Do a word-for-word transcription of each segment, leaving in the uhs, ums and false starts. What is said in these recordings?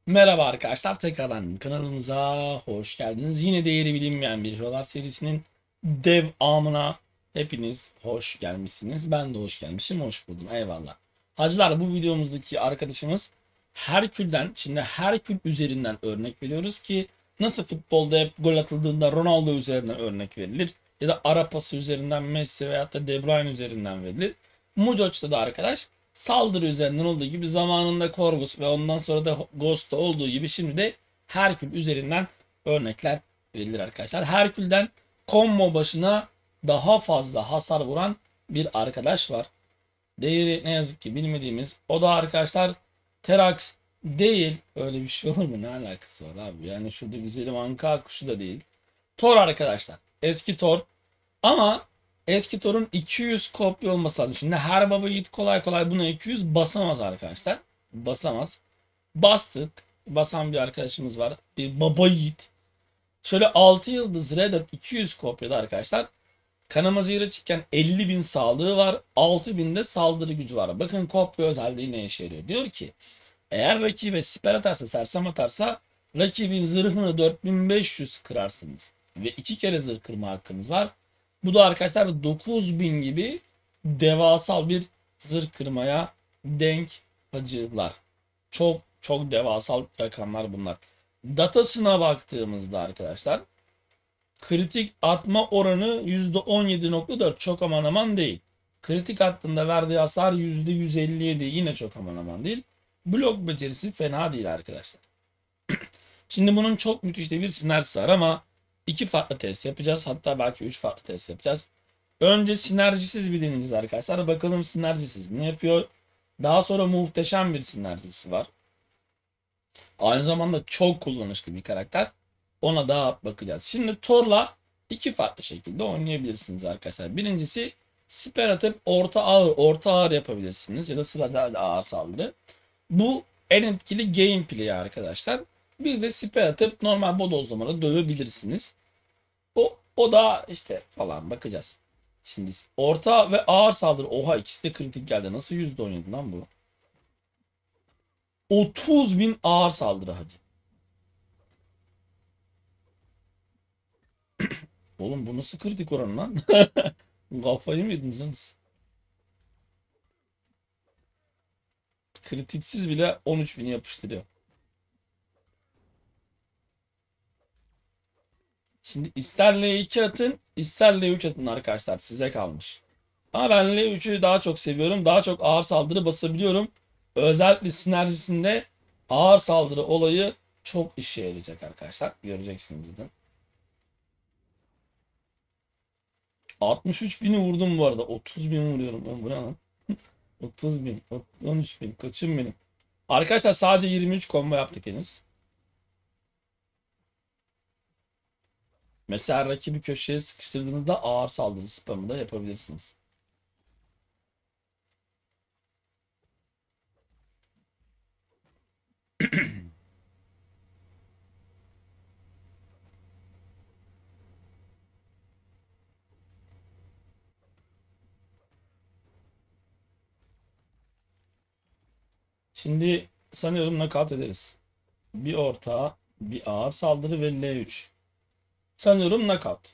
Merhaba arkadaşlar, tekrardan kanalımıza hoş geldiniz. Yine değeri bilinmeyen bir Jolar serisinin devamına hepiniz hoş gelmişsiniz. Ben de hoş gelmişim, hoş buldum. Eyvallah. Hacılar, bu videomuzdaki arkadaşımız Herkül'den, şimdi Herkül üzerinden örnek veriyoruz ki nasıl futbolda hep gol atıldığında Ronaldo üzerinden örnek verilir ya da ara pası üzerinden Messi veyahut da De Bruyne üzerinden verilir. Mujoç'ta da arkadaş saldırı üzerinden olduğu gibi zamanında Corvus ve ondan sonra da Ghost'ta olduğu gibi şimdi de Herkül üzerinden örnekler verilir arkadaşlar. Herkül'den combo başına daha fazla hasar vuran bir arkadaş var. Değeri ne yazık ki bilmediğimiz. O da arkadaşlar Terax değil. Öyle bir şey olur mu? Ne alakası var abi? Yani şurada güzelim anka kuşu da değil. Thor arkadaşlar. Eski Thor. Ama eski Thor'un iki yüz kopya olması lazım. Şimdi her baba yiğit kolay kolay buna iki yüz basamaz arkadaşlar. Basamaz. Bastık. Basan bir arkadaşımız var. Bir baba yiğit. Şöyle altı yıldız Red Dead iki yüz kopyada arkadaşlar. Kanama zehri çıkken elli bin sağlığı var. altı bin de saldırı gücü var. Bakın kopya özelliği ne işe yarıyor. Diyor ki eğer rakibe siper atarsa, sersem atarsa rakibin zırhını dört bin beş yüz kırarsınız. Ve iki kere zırh kırma hakkınız var. Bu da arkadaşlar dokuz bin gibi devasal bir zırh kırmaya denk hacılar. Çok çok devasal rakamlar bunlar. Datasına baktığımızda arkadaşlar kritik atma oranı yüzde on yedi nokta dört, çok aman aman değil. Kritik attığında verdiği hasar yüzde yüz elli yedi, yine çok aman aman değil. Blok becerisi fena değil arkadaşlar. Şimdi bunun çok müthiş de bir sinerjisi var ama iki farklı test yapacağız. Hatta belki üç farklı test yapacağız. Önce sinerjisiz bir deneyeceğiz arkadaşlar. Bakalım sinerjisiz ne yapıyor? Daha sonra muhteşem bir sinerjisi var. Aynı zamanda çok kullanışlı bir karakter. Ona daha bakacağız. Şimdi Thor'la iki farklı şekilde oynayabilirsiniz arkadaşlar. Birincisi siper atıp orta ağır, orta ağır yapabilirsiniz ya da sırada ağır saldırı. Bu en etkili gameplay arkadaşlar. Bir de siper atıp normal bodozlamada dövebilirsiniz. O, o da işte falan bakacağız. Şimdi orta ve ağır saldırı. Oha, ikisi de kritik geldi. Nasıl yüzde on yedi lan bu? otuz bin ağır saldırı hacı. Oğlum bu nasıl kritik oran lan? Kafayı mı yediniz? Kritiksiz bile on üç bini yapıştırıyor. Şimdi ister L iki atın, ister L üç atın arkadaşlar. Size kalmış. Ama ben L üçü daha çok seviyorum. Daha çok ağır saldırı basabiliyorum. Özellikle sinerjisinde ağır saldırı olayı çok işe yarayacak arkadaşlar. Göreceksiniz zaten. altmış üç bini vurdum bu arada. otuz bin vuruyorum. Oğlum bu ne lan? otuz bin, on üç bin. Koçum benim. Arkadaşlar sadece yirmi üç combo yaptık henüz. Mesela rakibi köşeye sıkıştırdığınızda ağır saldırı spamı da yapabilirsiniz. Şimdi sanıyorum nakavt ederiz. Bir orta, bir ağır saldırı ve L üç. Sanıyorum nakavt.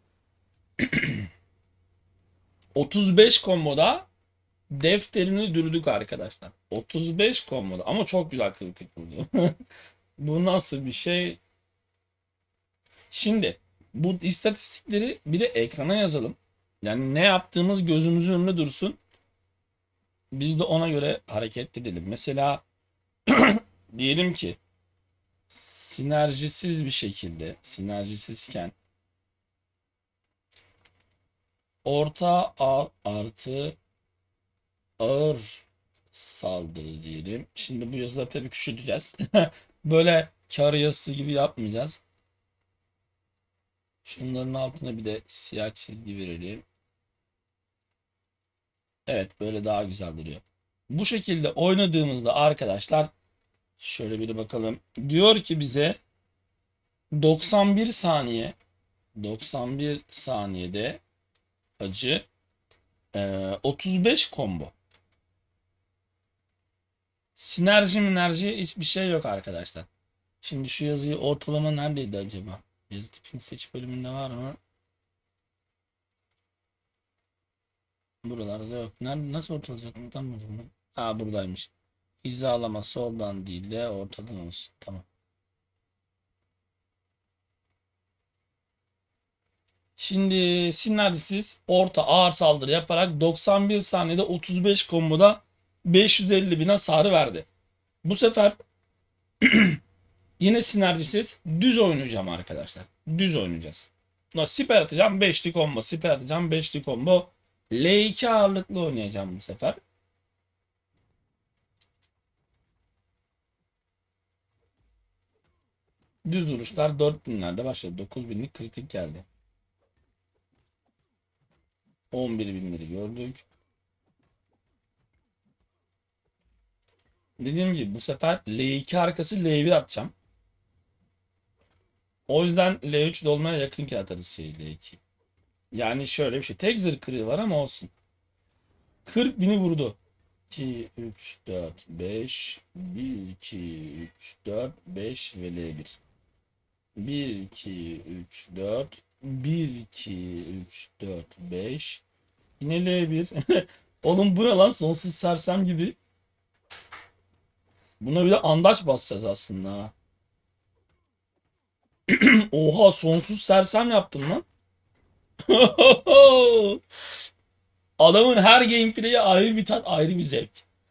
otuz beş komboda defterini dürdük arkadaşlar. otuz beş komboda ama çok güzel kritik vurdu. Bu nasıl bir şey? Şimdi bu istatistikleri bir de ekrana yazalım. Yani ne yaptığımız gözümüzün önünde dursun. Biz de ona göre hareket edelim. Mesela diyelim ki sinerjisiz bir şekilde, sinerjisizken orta A artı ağır saldırı diyelim. Şimdi bu yazıları tabii küçülteceğiz. Böyle kar yazısı gibi yapmayacağız. Şunların altına bir de siyah çizgi verelim. Evet, böyle daha güzel duruyor. Bu şekilde oynadığımızda arkadaşlar şöyle bir bakalım. Diyor ki bize doksan bir saniye doksan bir saniyede acı, e, otuz beş combo. Sinerji minerji hiçbir şey yok arkadaşlar. Şimdi şu yazıyı ortalama neredeydi acaba? Yazı tipini seç bölümünde var mı? Buralarda yok. Nerede, nasıl ortalayacak? Buradan mı bunu? Ha, buradaymış. Hizalama soldan değil de ortadan olsun. Tamam. Şimdi sinerjisiz orta ağır saldırı yaparak doksan bir saniyede otuz beş komboda beş yüz elli bin hasarı verdi. Bu sefer yine sinerjisiz düz oynayacağım arkadaşlar. Düz oynayacağız. Siper atacağım beşli combo. Siper atacağım beşli combo. L iki ağırlıklı oynayacağım bu sefer. Düz vuruşlar dört binlerde başladı. dokuz binlik kritik geldi. on bir binleri gördük. Dediğim gibi bu sefer L iki arkası L bir atacağım. O yüzden L üç dolmaya yakınken atarız şey L iki. Yani şöyle bir şey. Tek zırh kırığı var ama olsun. kırk bini vurdu. iki, üç, dört, beş, bir, iki, üç, dört, beş ve L bir. bir, iki, üç, dört, bir, iki, üç, dört, beş. Yine L bir. Oğlum bu ne lan, sonsuz sersem gibi. Buna bir de andaç basacağız aslında. Oha, sonsuz sersem yaptım lan. Adamın her gameplay'i ayrı bir tat, ayrı bir zevk.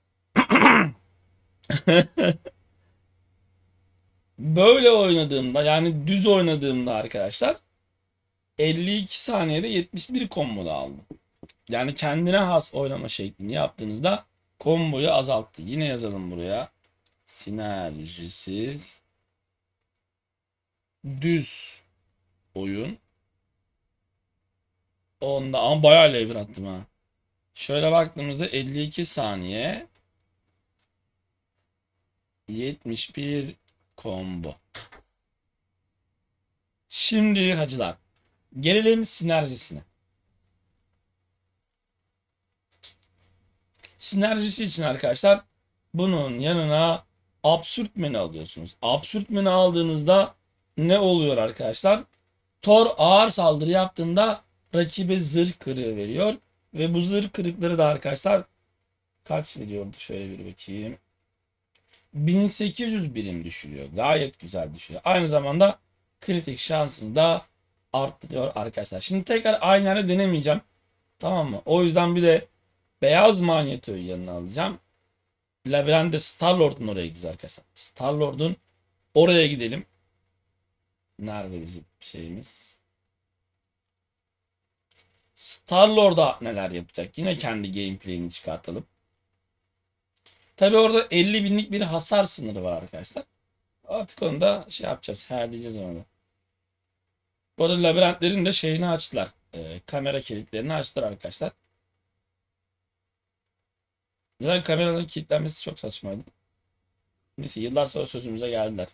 Böyle oynadığımda, yani düz oynadığımda arkadaşlar elli iki saniyede yetmiş bir combo da aldım. Yani kendine has oynama şeklini yaptığınızda komboyu azalttı. Yine yazalım buraya. Sinerjisiz düz oyun. Onda ama bayağı lever attım ha. Şöyle baktığımızda elli iki saniye yetmiş bir combo. Şimdi hacılar, gelelim sinerjisine. Sinerjisi için arkadaşlar bunun yanına absürt menü alıyorsunuz. Absürt menü aldığınızda ne oluyor arkadaşlar? Thor ağır saldırı yaptığında rakibe zırh kırığı veriyor. Ve bu zırh kırıkları da arkadaşlar kaç veriyordu? Şöyle bir bakayım. bin sekiz yüz birim düşürüyor. Gayet güzel düşüyor. Aynı zamanda kritik şansını da arttırıyor arkadaşlar. Şimdi tekrar aynı yerde denemeyeceğim. Tamam mı? O yüzden bir de beyaz manyetoyu yanına alacağım. Labirent'te Star-Lord'un oraya gideceğiz arkadaşlar. Star-Lord'un oraya gidelim. Nerede bizim şeyimiz? Star-Lord'a neler yapacak? Yine kendi gameplay'ini çıkartalım. Tabi orada elli binlik bir hasar sınırı var arkadaşlar. Artık onu da şey yapacağız. Her diyeceğiz onu da. Bu arada labirentlerin de şeyini açtılar. E, kamera kilitlerini açtılar arkadaşlar. Zaten kameranın kilitlenmesi çok saçmaydı. Neyse, yıllar sonra sözümüze geldiler.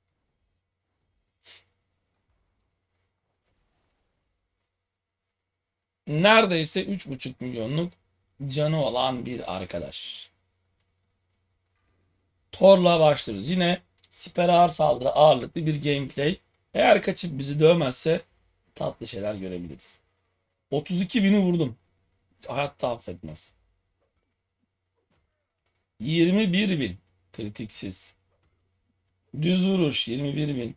Neredeyse üç buçuk milyonluk canı olan bir arkadaş. Thor'la başlıyoruz. Yine siper ağır saldırı ağırlıklı bir gameplay. Eğer kaçıp bizi dövmezse tatlı şeyler görebiliriz. otuz iki bini vurdum. Hayatta affetmez. yirmi bir bin. Kritiksiz. Düz vuruş yirmi bir bin.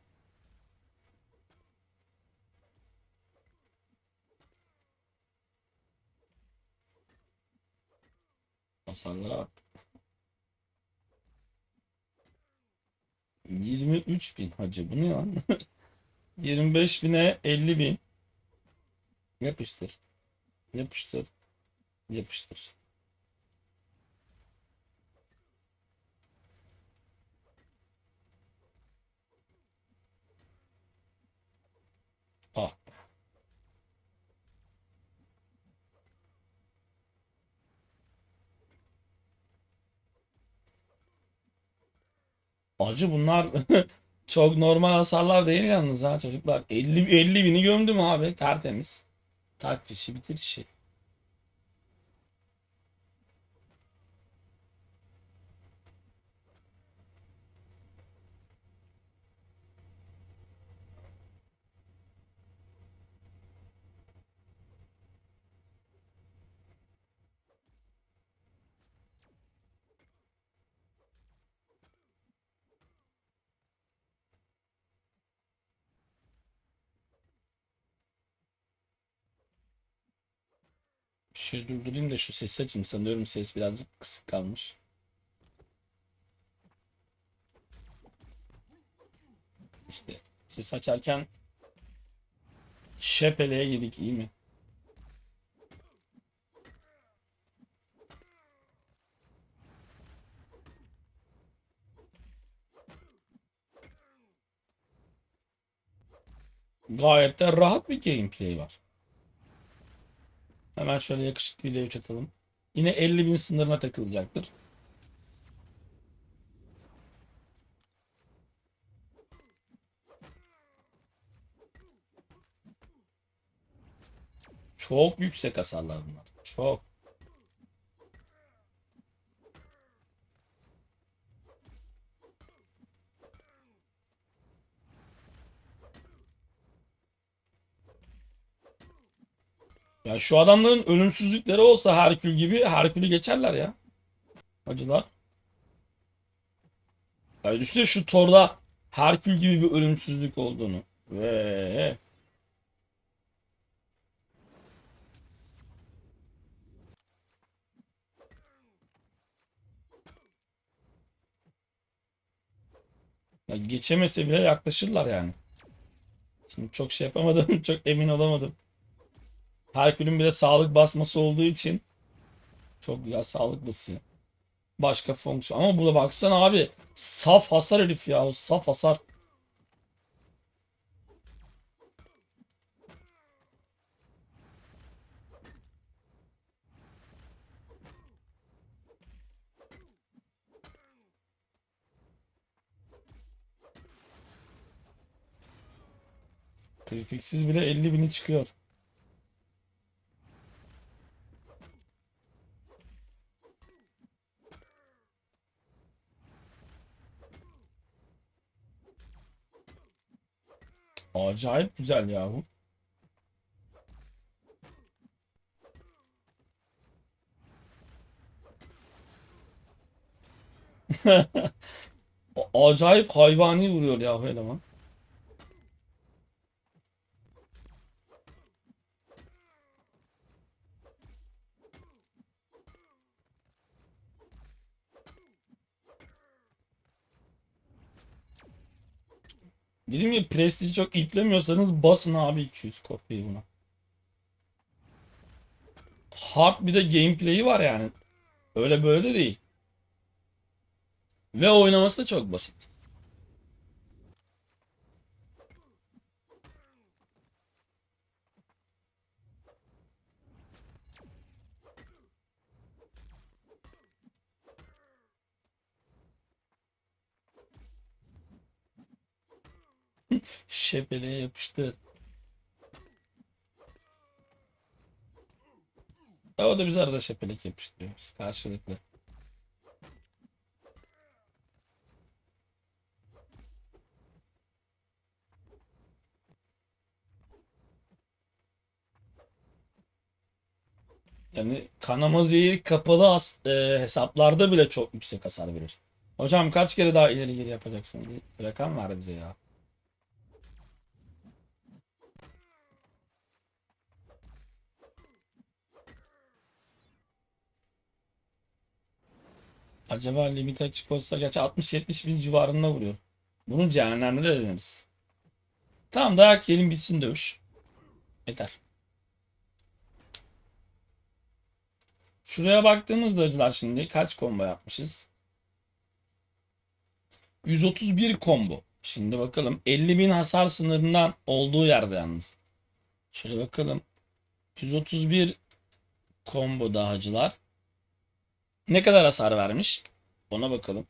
Hasarlara bak. yirmi üç bin hacı, bu ne lan? yirmi beş bine elli bin. Yapıştır. Yapıştır. Yapıştır. Ah. Acı bunlar çok normal hasarlar değil yalnız ha çocuklar. elli elli bini gömdüm abi, tertemiz. Tak fişi, bitir işi. Bir şey durdurayım da şu sesi açayım. Sanıyorum ses birazcık kısık kalmış. İşte ses açarken şepeleye yedik, iyi mi? Gayet de rahat bir gameplay var. Hemen şöyle yakışıklı bir üç atalım. Yine elli bin sınırına takılacaktır. Çok yüksek hasarlar bunlar. Çok. Ya şu adamların ölümsüzlükleri olsa Herkül gibi Herkül'ü geçerler ya. Acılar. Ya düşünsene şu Thor'da Herkül gibi bir ölümsüzlük olduğunu. Ve ya geçemese bile yaklaşırlar yani. Şimdi çok şey yapamadım. Çok emin olamadım. Herkül'ün bir de sağlık basması olduğu için çok güzel sağlık basıyor. Başka fonksiyon. Ama burada baksana abi. Saf hasar herif ya. O saf hasar. Kritiksiz bile elli bini çıkıyor. Acayip güzel ya bu. Acayip hayvani vuruyor ya bu eleman. Dedim ya, prestiji çok iplemiyorsanız basın abi iki yüz kopyayı buna. Hard bir de gameplay'i var yani. Öyle böyle de değil. Ve oynaması da çok basit. Şepeleye yapıştır. Ya o da biz arada şepelek yapıştırıyoruz karşılıklı. Yani kanama zehir kapalı as- e, hesaplarda bile çok yüksek hasar verir. Hocam kaç kere daha ileri geri yapacaksın? Bir rakam ver bize ya. Acaba limit açık olsa, gerçi altmış yetmiş bin civarında vuruyor. Bunu cehennemde de deneriz. Tamam, dayak yiyelim bitsin dövüş. Yeter. Şuraya baktığımızda acılar şimdi kaç combo yapmışız? yüz otuz bir combo. Şimdi bakalım elli bin hasar sınırından olduğu yerde yalnız. Şöyle bakalım. yüz otuz bir combo dağcılar. Ne kadar hasar vermiş? Ona bakalım.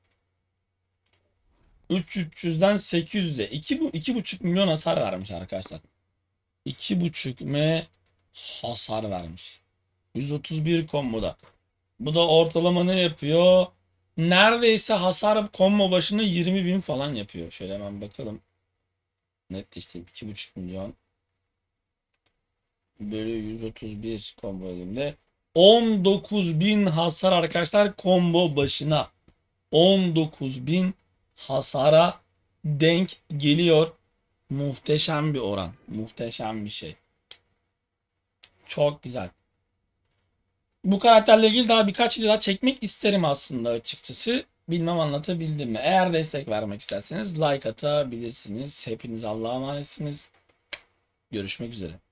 üç bin üç yüzden sekiz yüze. iki, bu, iki buçuk milyon hasar vermiş arkadaşlar. iki buçuk M hasar vermiş. yüz otuz bir komboda. Bu da ortalama ne yapıyor? Neredeyse hasar combo başına yirmi bin falan yapıyor. Şöyle hemen bakalım. Netleştireyim. iki buçuk milyon bölü yüz otuz bir combo elimde. on dokuz bin hasar arkadaşlar combo başına. on dokuz bin hasara denk geliyor. Muhteşem bir oran. Muhteşem bir şey. Çok güzel. Bu karakterle ilgili daha birkaç video daha çekmek isterim aslında açıkçası. Bilmem anlatabildim mi? Eğer destek vermek isterseniz like atabilirsiniz. Hepiniz Allah'a emanetsiniz. Görüşmek üzere.